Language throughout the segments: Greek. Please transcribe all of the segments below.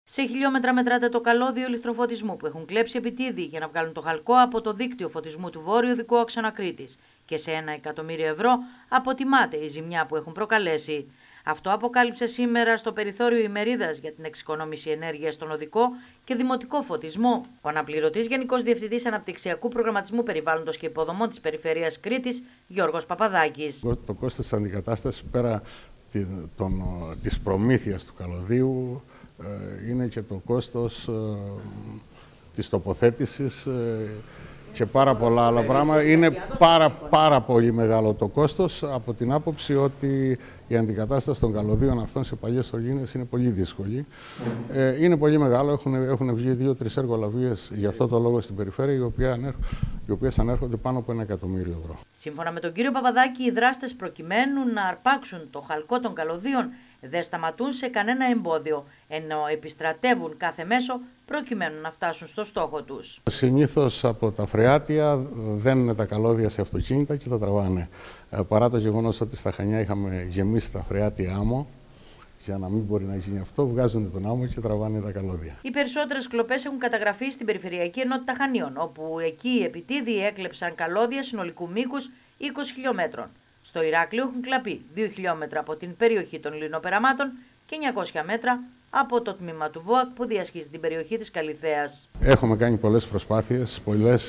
Σε χιλιόμετρα μετράται το καλώδιο ηλεκτροφωτισμού που έχουν κλέψει επιτίδη για να βγάλουν το χαλκό από το δίκτυο φωτισμού του Βόρειου Οδικού Άξονα Κρήτης και σε 1 εκατομμύριο ευρώ αποτιμάται η ζημιά που έχουν προκαλέσει. Αυτό αποκάλυψε σήμερα στο περιθώριο ημερίδας για την εξοικονόμηση ενέργειας στον οδικό και δημοτικό φωτισμό ο αναπληρωτής Γενικός Διευθυντής Αναπτυξιακού Προγραμματισμού Περιβάλλοντος και Υποδομών της Περιφέρειας Κρήτης, Γιώργος Παπαδάκης. Το κόστος της αντικατάστασης πέρα της προμήθειας του καλωδίου είναι και το κόστος της τοποθέτησης και πάρα πολλά άλλα πράγματα. Είναι πάρα πολύ μεγάλο το κόστος από την άποψη ότι η αντικατάσταση των καλωδίων αυτών σε παλιές οργίνες είναι πολύ δύσκολη. Είναι πολύ μεγάλο, έχουν βγει 2-3 εργολαβίες για αυτό το λόγο στην περιφέρεια, οι οποίες ανέρχονται πάνω από 1 εκατομμύριο ευρώ. Σύμφωνα με τον κύριο Παπαδάκη, οι δράστες προκειμένου να αρπάξουν το χαλκό των καλωδίων δεν σταματούν σε κανένα εμπόδιο, ενώ επιστρατεύουν κάθε μέσο προκειμένου να φτάσουν στο στόχο τους. Συνήθως από τα φρεάτια δένουν τα καλώδια σε αυτοκίνητα και τα τραβάνε. Παρά το γεγονός ότι στα Χανιά είχαμε γεμίσει τα φρεάτια άμμο, για να μην μπορεί να γίνει αυτό, βγάζουν τον άμμο και τραβάνε τα καλώδια. Οι περισσότερες κλοπές έχουν καταγραφεί στην Περιφερειακή Ενότητα Χανίων, όπου εκεί οι επιτίδοι έκλεψαν καλώδια συνολικού μήκους 20 χιλιόμετρων. Στο Ηράκλειο έχουν κλαπεί 2 χιλιόμετρα από την περιοχή των Λινοπεραμάτων και 900 μέτρα από το τμήμα του ΒΟΑΚ που διασχίζει την περιοχή της Καλιθέας. Έχουμε κάνει πολλές προσπάθειες,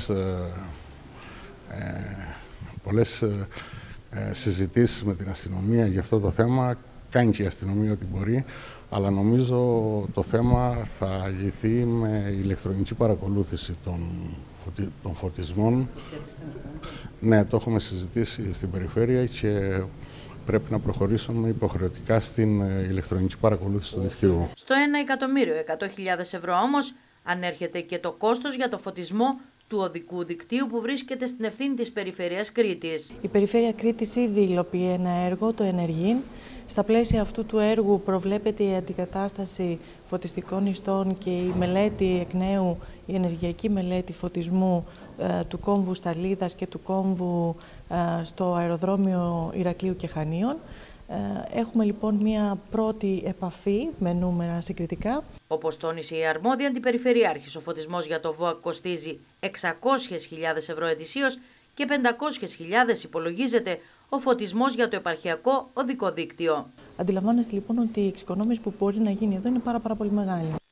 πολλές συζητήσεις με την αστυνομία για αυτό το θέμα. Κάνει και η αστυνομία ό,τι μπορεί, αλλά νομίζω το θέμα θα λυθεί με ηλεκτρονική παρακολούθηση των φωτισμών. Ναι, το έχουμε συζητήσει στην περιφέρεια και πρέπει να προχωρήσουμε υποχρεωτικά στην ηλεκτρονική παρακολούθηση του δικτύου. Στο 1.100.000 ευρώ όμως ανέρχεται και το κόστος για το φωτισμό του οδικού δικτύου που βρίσκεται στην ευθύνη της Περιφέρειας Κρήτης. Η Περιφέρεια Κρήτης ήδη υλοποιεί ένα έργο, το Ενεργήν. Στα πλαίσια αυτού του έργου προβλέπεται η αντικατάσταση φωτιστικών ιστών και η μελέτη εκ νέου, η ενεργειακή μελέτη φωτισμού του κόμβου Σταλίδας και του κόμβου στο αεροδρόμιο Ηρακλείου και Χανίων. Έχουμε λοιπόν μία πρώτη επαφή με νούμερα συγκριτικά. Όπως τόνισε η αρμόδια αντιπεριφερειάρχης, ο φωτισμός για το ΒΟΑΚ κοστίζει 600.000 ευρώ ετησίως και 500.000 υπολογίζεται ο φωτισμός για το επαρχιακό οδικό δίκτυο. Αντιλαμβάνεστε λοιπόν ότι η εξοικονόμηση που μπορεί να γίνει εδώ είναι πάρα πολύ μεγάλη.